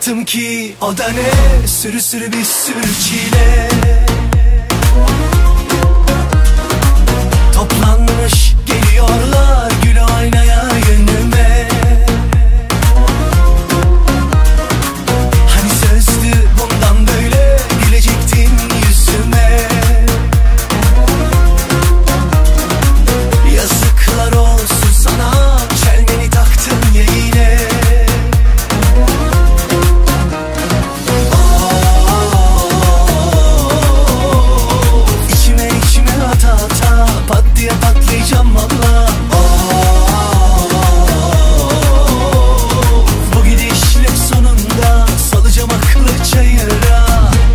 baktım ki o da ne, sürü sürü bir sürü çile. Toplanmış geliyorlar gül oynaya yönüme. Hani sözdü bundan böyle gülecektin yüzüme. Yazıklar olsun sana, çelmeni taktın ya yine. İçime ata ata pat diye patlayacağım valla. Bu gidişle sonunda salacağım aklı çayıra.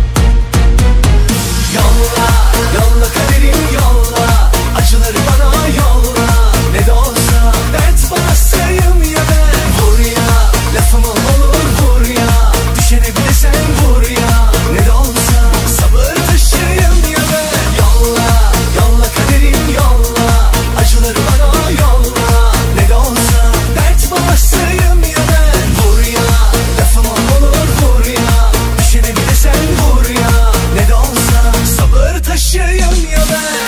Yolla, yolla kaderim yolla, acıları bana yolla. Ne de olsa dert bastayım ya ben. Vur ya, lafımı olur vur ya, düşene bile sen vur ya. Ne de olsa sabır taşıyım ya ben. Yolla, yolla kaderim yolla, acıları bana yolla. Ne de olsa dert bastayım ya ben. Vur ya, lafımı olur vur ya, düşene bile sen vur ya. Ne de olsa sabır taşıyım ya ben.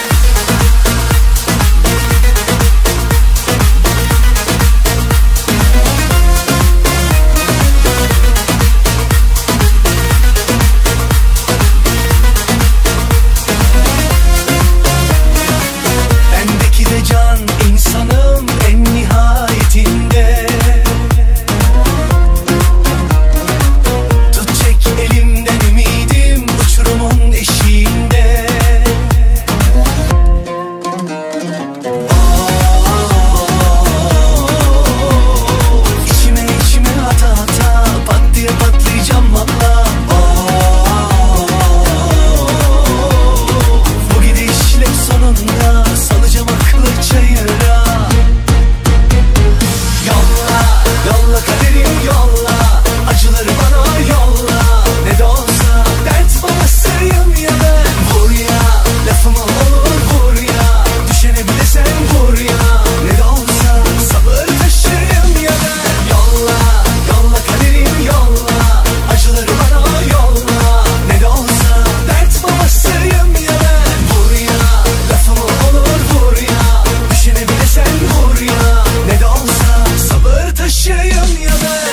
Bendeki de can insanım en nihayetinde. Tut çek elimden ümidim uçurumun eşiğinde. İçime ata ata pat diye patlayacağım valla. Bu gidişle sonunda salacağım aklı çayıra. Yolla, yolla kaderim yolla, acıları bana yolla. Ne de olsa dert bastayım ya ben. Vur ya, lafımı olur vur ya, düşene bile sen vur ya. Ne de olsa sabır taşıyım ya ben. Yolla, yolla kaderim yolla, acıları bana yolla. Ne de olsa dert bastayım ya ben. Vur ya, lafımı olur vur ya, düşene bile sen vur ya. Ne de olsa sabır taşıyım ya ben.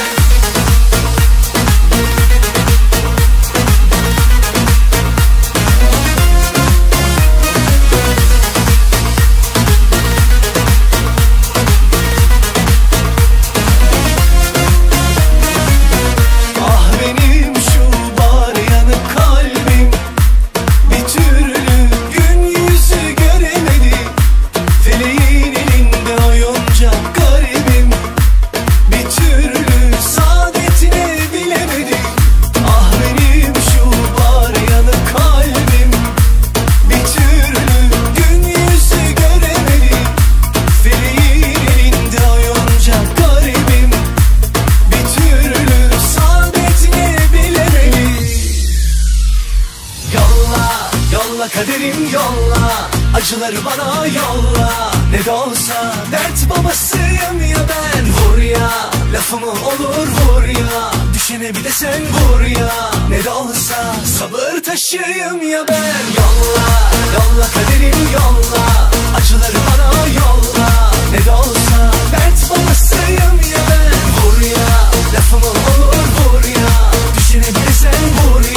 Ah benim şu bar yanık kalbim, bir türlü gün yüzü göremedi. Feleğin elinde oyuncak garibim, bir türlü saadetini bilemedi. Ah benim şu bar yanık kalbim, bir türlü gün yüzü göremedi. Feleğin elinde oyuncak garibim, bir türlü saadetini bilemedi. Yolla, yolla kaderim yolla, acıları bana yolla. Ne de olsa dert babasıyım ya ben. Vur ya, lafımı olur vur ya, düşene bir de sen vur ya. Ne de olsa sabır taşıyım ya ben. Yolla, yolla kaderim yolla, acıları bana yolla. Ne de olsa dert babasıyım ya ben. Vur ya, lafımı olur vur ya, düşene bir de sen vur ya.